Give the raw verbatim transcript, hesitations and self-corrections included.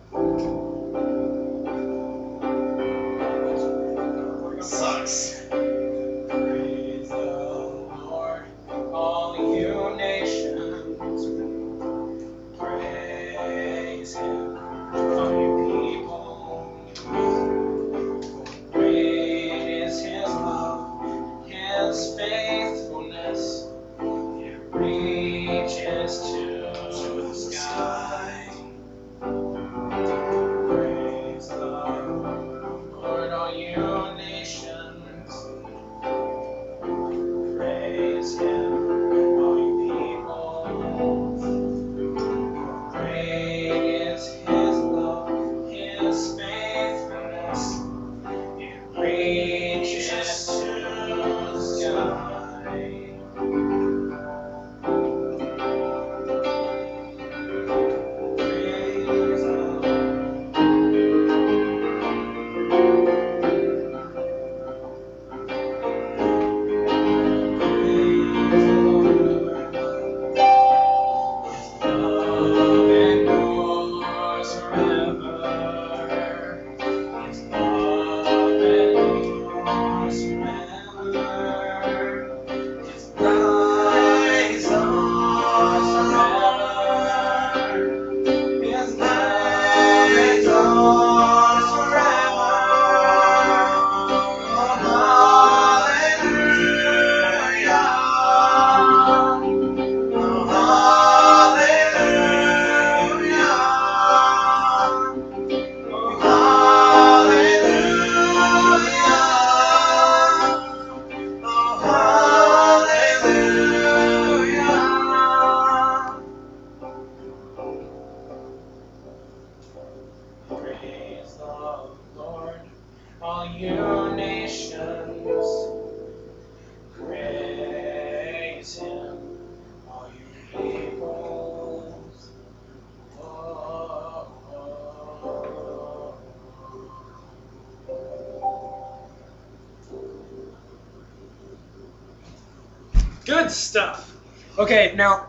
Sucks. Praise the Lord, all you nations. Praise Him, all you people. Great is His love, His faithfulness. It reaches to the sky. Praise the Lord, all you nations. Praise Him, all you peoples. Great is His love, His faithfulness. It reaches to the sky. Praise the Lord. Praise the Lord, all you nations. Praise Him, all you peoples. Oh, oh, oh. Good stuff. Okay, now